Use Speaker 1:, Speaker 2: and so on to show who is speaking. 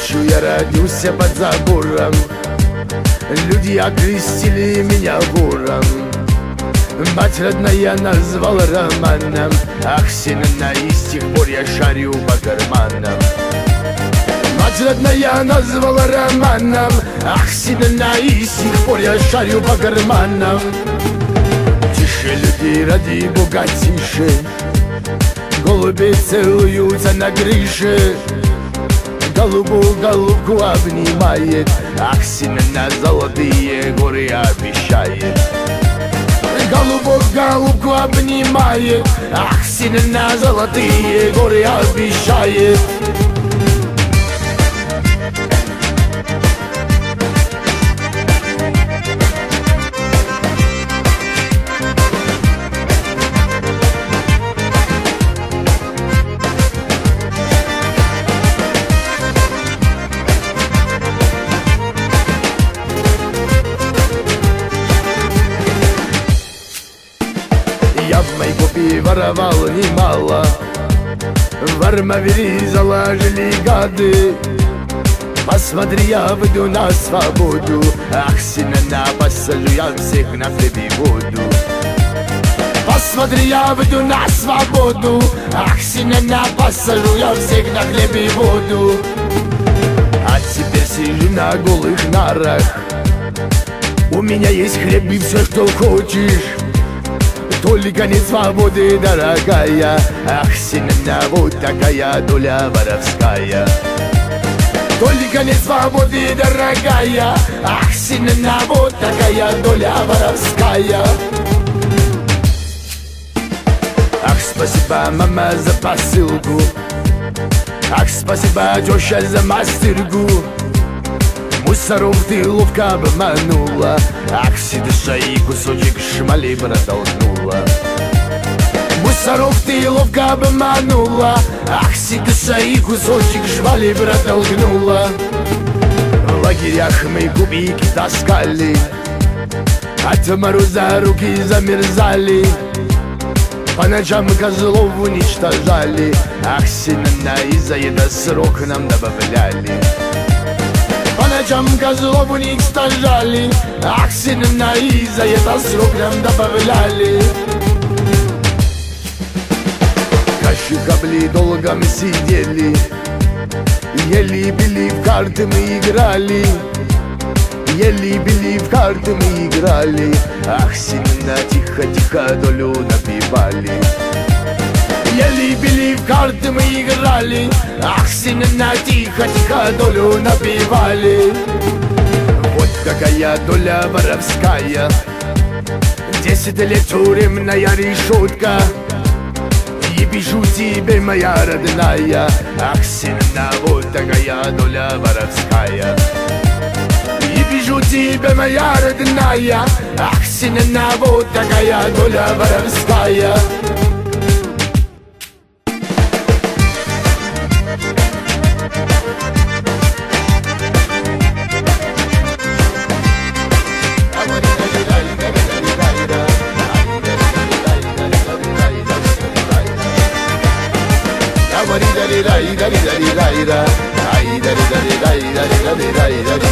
Speaker 1: ночью я родился под забором. Люди окрестили меня вором. Мать родная назвала романом. Ах, сильно, и с тех пор я шарю по карманам. Мать родная назвала романом. Ах, сильно, и с тех пор я шарю по карманам. Тише, люди, ради Бога, тише. Голуби целуются на крыше. Голубку обнимает. Ах, сильно, золотые горы обещает. Голубку обнимает. Ах, сильно, золотые горы обещает. Я в Майкопе воровал немало. В Армавире заложили гады. Посмотри, я выйду на свободу. Ах, сильно, посажу я всех на хлеб и воду. Посмотри, я выйду на свободу. Ах, сильно, посажу я всех на хлеб и воду. А теперь сижу на голых нарах. У меня есть хлеб и все, что хочешь. Только не свободы, дорогая. Ах, сильно, вот такая доля воровская. Только не свободы, дорогая. Ах, сильно, вот такая доля воровская. Ах, спасибо, мама, за посылку. Ах, спасибо, теща, за мастырку. Мусоров ты ловко обманула. Ах, сидыша и кусочек шмали протолкнула. Мусоров ты ловко обманула. Ах, сидыша и кусочек шмали протолкнула. В лагерях мы кубики таскали. От мороза руки замерзали. По ночам козлов уничтожали. Ах, сильно, и за это срок нам добавляли. По ночам козлов уничтожали. Ах, сильно, и за это срок нам добавляли. Каши-кабли долго мы сидели. Ели, пили, в карты мы играли. Ели, пили, в карты мы играли. Ах, сильно, тихо-тихо долю напивали. Ели, пили, в карты мы играли. Ах, сильно, тихо-тихо долю напивали. Вот какая доля воровская. 10 лет тюремная решетка. И пишу тебе, моя родная. Ах, сильно, вот такая доля воровская. И пишу тебе, моя родная. Ах, сильно, вот такая доля воровская.
Speaker 2: Da da da da da da da da da da da da da da da da